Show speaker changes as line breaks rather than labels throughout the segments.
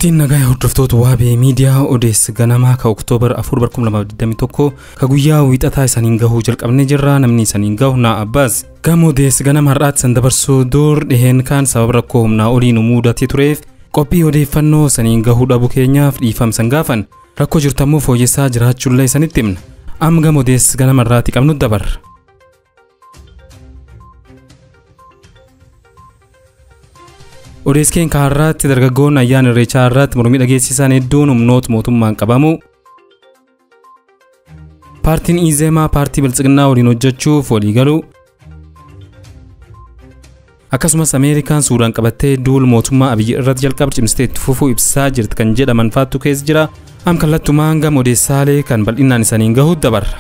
Bultiin nagaa hordoftoota waabee miidiyaa odeessa ganamaa ka Oktoobar 4 2021 ka guyyaa wiixataa isaniin gahuu jalqabnee jirra. Namni isaniin gahu na Abbaas gama odeessa ganama har'aatti san dabarsuu dur dhiheen kan sababa rakkoo humnaa oliin mudatee tureef qophii odeeffannoo isaniin gahuu dhabu keenyaaf dhiifamsan gaafan rakkoo jirtamuu fooyyessaa jiraachuullee isanitti himna. Amma gama odeessa ganama har'aatti qabnu dabarra. Odeeskeen kaarraatti dargaggoon ayyaana irreechaa irratti mormii dhageessisan hedduun humnoota mootummaan qabamu. Paartiin EZEMA'n paartii Biltsiginnaa waliin hojjachuuf walii galu. Akkasumas Ameerikaan Sudan qabattee duul mootummaa Abey irratti jalqaba cimsitee itti fufuu ibsaa jirti kan jedhaman faattu keessa jira. Am kallattumaan gama odeessaalee kan bal'inaan isaniin gahu dabarra.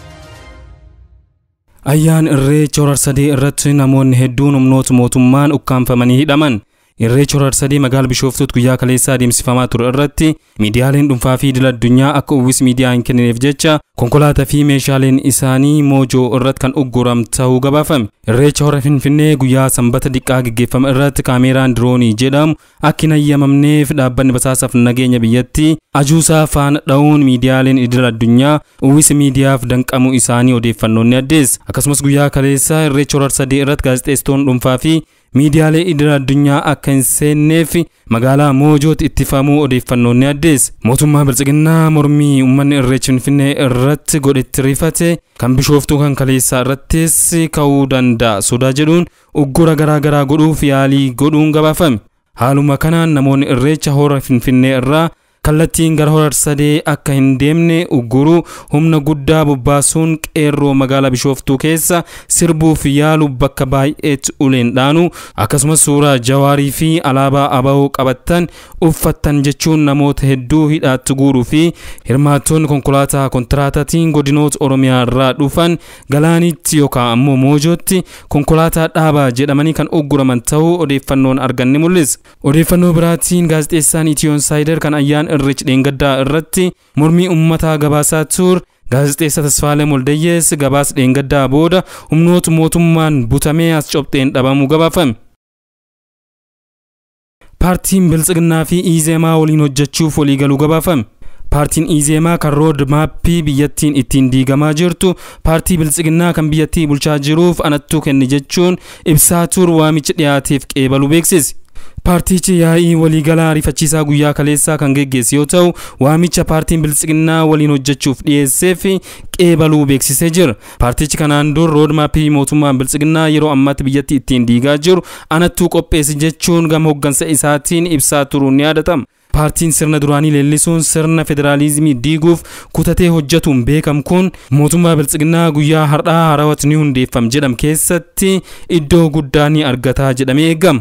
Ayyaan irreecha horar sadii irratti namoonni hedduun humnoota mootummaan ukkaanfamanii hidhaman. Irreecha horar sadii magaalaa Bishooftutti guyyaa kaleessaa adeemsifamaa ture irratti miidiyaaleen dhuunfaa fi idil addunyaa akka uwwisa miidiyaa hin kennineef jecha konkolaataa fi meeshaaleen isaanii moojoo irratti kan ugguram ta'uu gabaafame. Irreecha hora Finfinnee guyyaa sanbata diqqaa gaggeeffame irratti kaameeraan diroonii jedhamu akka hin hayyamamneef dhaabbanni basaasaaf nageenya biyyattii ajuusaa faana dha'uun miidiyaaleen idil addunyaa uwwisa miidiyaaf danqamuu isaanii odeeffannoon ni addeessa. Akkasumas guyyaa kaleessaa irreecha horar sadii irratti gaazexeessitoonni dhuunfaa fi miidiyaalee idil addunyaa akka hin seenneef magaalaa moojootti ittifamuu odeeffannoon ni addeessa. Mootummaa Biltsiginnaa mormii uummanni irreecha Finfinnee irratti godhetti rifate kan Bishooftuu kan kaleessaa irrattis ka'uu danda'a sodaa jedhuun uggura garaagaraa godhuuf yaalii godhuun gabaafame. Haaluma kanaan namoonni irreecha hora Finfinnee irraa kallattiin gara horar sadee akka hin deemne ugguru humna guddaa bobbaasuun qeerroo magaalaa Bishooftuu keessa sirbuuf yaalu bakka baay'eetti uleen dhaanu akkasumas suuraa Jawarii fi alaabaa Abey qabattan uffattan jechuun namoota hedduu hidhaatti guuruu fi hirmaattoonni konkolaataa kontiraataatiin godinoota Oromiyaa irraa dhufan galaanitti yookaan ammoo moojootti konkolaataa dhaabaa jedhamanii kan ugguraman ta'uu odeeffannoon arganne mul'isa. Odeeffannoo biraatiin gaazexeessaan Ethio kan ayyaan irreecha dheengaddaa irratti mormii uummataa gabaasaa ture gaazexeessa Tasfaalee Moldayyees gabaasa dheengaddaa booda humnoota mootummaan butamee as cobxeen dhabamuu gabaafame. Paartiin Biltsiginnaa fi EZEMA'n waliin hojjachuuf walii galuu gabaafame. Paartiin EZEMA'n kan rood maappii biyyattiin ittiin diigamaa jirtu paartii Biltsiginnaa kan biyyattii bulchaa jiruuf anattuu kenni jechuun ibsaa ture waamicha dhiyaateef qeebaluu beeksise. Paartichi yaa'ii waliigalaa ariifachiisaa guyyaa kaleessaa kan geggeesse yoo ta'u waamicha paartiin Biltsiginnaa waliin hojjachuuf dhiyeesseef qeebaluu beeksisee jira. Paartichi kanaan dur roodmaappii mootummaan Biltsiginnaa yeroo ammaatti biyyattii ittiin diigaa jiru anattuu qopheesse jechuun gama hoggansa isaatiin ibsaa turuun ni yaadatama. Paartiin sirna duraanii leellisuun sirna federaalizimii diiguuf kutatee hojjetuun beekamu kun mootummaa Biltsiginnaa guyyaa har'aa harawatti ni hundeeffam jedham keessatti iddoo guddaa ni argata jedhamee eegama.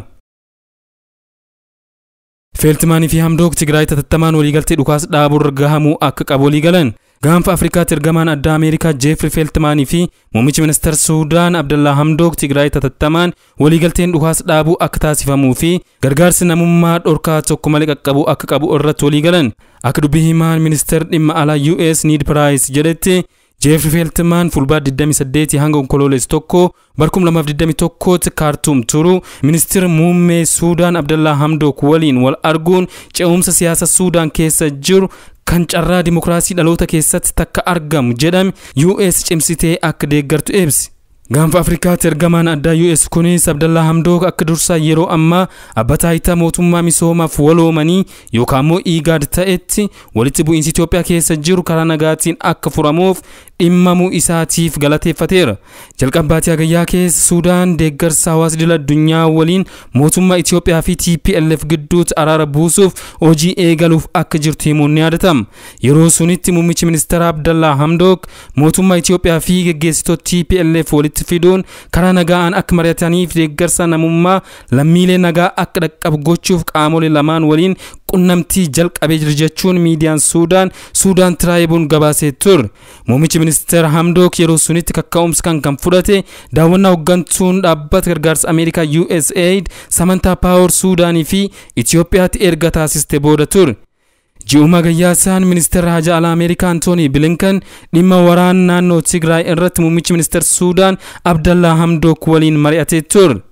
Feeltimaanii fi hamdook Tigray Hatattamaan waliigaltee dhukaasa dhaaburra gahamuu akka qabu walii galan. Gaanfa Afrikaatti ergamaan addaa Ameerikaa Jeefri Feeltimaanii fi muummichi ministeera Sudan Abdulla Hamdook Tigray Hatattamaan waliigalteen dhukaasa dhaabuu akka taasifamuu fi gargaarsi namummaa dhorkaa tokko malee qaqqabuu akka qabu irratti walii galan. Akka dubbii himaan ministeera dhimma alaa US Ned Price jedhetti Jeefri Feeltimaan fulbaana 28 hanga onkoloolessa tokko barkum 2021 Kaartuum turu ministeera muummee Sudan Abdulla Hamdook waliin wal arguun ce'umsa siyaasa Sudan keessa jiru kan carraa dimokiraasii dhaloota keessatti takka argamu jedhame US cimsitee akka deeggartu ibsi. Gaanfa Afrikaatti ergamaan addaa US kunis Abdulla Hamdook akka dursaa yeroo ammaa abbaa mootummaa misoomaaf waloomanii yookaan immoo IGAD ta'etti walitti bu'iinsi Itoophiyaa keessa jiru karaa nagaatiin akka furamuuf dhimmamuu isaatiif galateeffateera. Jalqaba baatii hagayyaa keessa Suudaan deeggarsa hawaasa idil addunyaa waliin mootummaa Itoophiyaa fi Tplf gidduutti araara buusuuf hojii eegaluuf akka jirtu himuun ni yaadatama. Yeroo sunitti muummichi ministeera Abdulla Hamdook mootummaa Itoophiyaa fi geggeessitoota Tplf walitti fiduun karaa nagaan akka mari'ataniif deeggarsa namummaa lammiilee nagaa akka dhaqqabu gochuuf qaamolee lamaan waliin qunnamtii jalqabee jira jechuun miidiyaan Sudan Tribune gabaasee ture. Muummichi ministeera Hamdook yeroo sunitti kaka'umsa kan fudhate daawwannaa hoggantuun dhaabbata gargaarsa Ameerikaa USAID Samantha Power Sudaanii fi Itoophiyaatti erga taasiste booda ture. Ji'uma gayyaasaan ministeera haja alaa Ameerikaa Antony Blinken dhimma waraana naannoo Tigray irratti muummichi ministeera Sudan Abdulla Hamdook waliin mari'atee ture.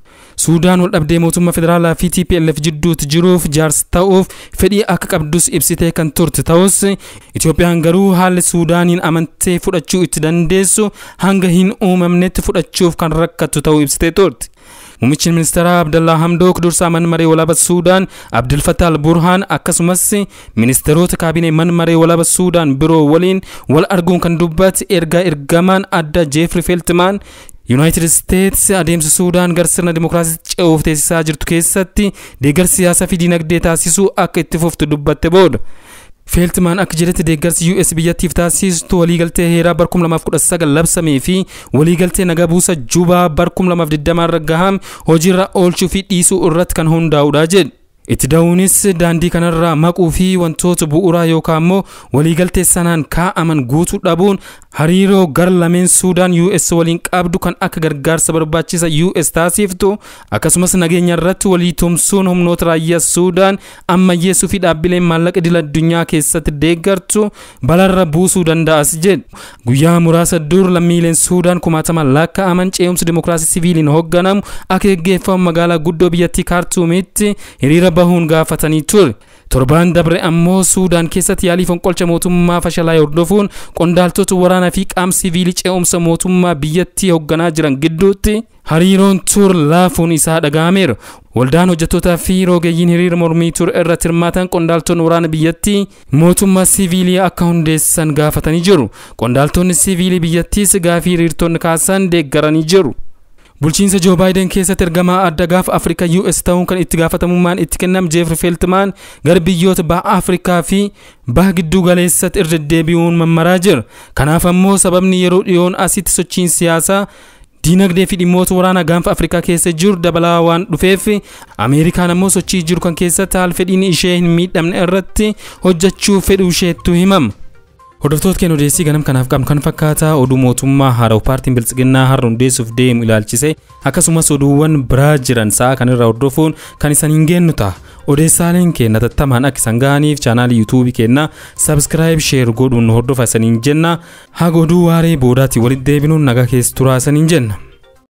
Sudan wal dhabdee mootummaa federaalaa fi Tplf jidduutti jiruuf jaarsa ta'uuf fedhii akka qabdus ibsitee kan turte ta'us Itoophiyaan garuu haalli Sudaaniin amantee fudhachuu itti dandeessu hanga hin uumamnetti fudhachuuf kan rakkattu ta'uu ibsitee turte. Muummichi ministeeraa Abdulla Hamdok dursaa man maree walaaba Sudan Abdul Fattah al-Burhan akkasumas ministeerota kaabinee man maree walaaba Sudan biroo waliin wal arguun kan dubbate ergamaan adda Gebremichael United States adeemsa Sudan gar sirna dimokiraasii ce'uuf teessisaa jirtu keessatti deeggarsa siyaasaa fi dinagdee taasisuu akka itti fuftu dubbatte booda. Feltman akka jedhetti deeggarsi US biyyattiif taasistu waliigaltee heeraa bar 2019 labsamee fi waliigaltee nagaa buusa Juba bar 2020 irra gahame hojiirra oolchuu fi dhiisuu irratti kan hundaa'udha jedhe. Itti daawunis daandii kanarraa maquu fi wantoota bu'uuraa yookaan immoo waliigaltee sanaan kaa'aman guutuu dhabuun hariiroo gar lameen Sudan US waliin qabdu kan akka gargaarsa barbaachisa US taasiftu akkasumas nageenya irratti walii tumsuun humnoota raayyaa Sudan ammayyeessuu fi dhaabbileen maallaqa idil addunyaa keessatti deeggartu balarra buusuu danda'as jedhe. Guyyaa muraasa dur lammiileen Sudan kumaataman lakkaa'aman ce'umsa dimokiraasii siviiliin hoogganamu akka gaggeeffamu magaalaa guddoo biyyattii Kaartuumitti hiriira bahuun gaafatanii ture. Torban dabre ammoo Sudan keessatti yaalii fonqolcha mootummaa fashalaa hordofuun qondaaltota waraanaa fi qaama siviilii ce'umsa mootummaa biyyattii hoogganaa jiran gidduutti hariiroon tur laafuun isaa dhaga'ameera. Waldaan hojjettootaa fi rogeeyyiin hiriira mormii tur irratti hirmaatan qondaaltonni waraana biyyattii mootummaa siviilii akka hundeessan gaafatanii jiru. Qondaaltonni siviilii biyyattiis gaafii hiriirtonni kaasan deeggaranii jiru. Bulchiinsa Joe Biden keessatti ergamaa adda gaafa Afrikaa US ta'uun kan itti gaafatamummaan itti kenname Gebremichael gara biyyoota baha Afrikaa fi baha gidduu galeessatti irra deebi'uun mammaraa jira. Kanaaf ammoo sababni yeroo dhiyoon asitti sochiin siyaasaa dinagdee fi dhimmoota waraanaa gaanfa Afrikaa keessa jiru dabalaa waan dhufeef Ameerikaan ammoo sochii jiru kan keessatti haal fedhiin ishee hin miidhamne irratti hojjachuuf fedhuu isheettu himama. Hordoftoota keenya odeessii ganam kanaaf qabnu kan fakkaata oduu mootummaa haaraa paartiin Biltsiginnaa har'a hundeessuuf deemu ilaalchise akkasumas oduuwwan biraa jiran sa'a kanarraa hordofuun kan isiniin geennu ta'a. Odeessaaleen keenya hatattamaan akka isin ga'aniif chaanaalii YouTube keenya subscribe share godhuun hordofaa isiniin jenna. Haga oduu waaree boodaatti walitti deebinuun nagaa keessa turaa isiniin jenna.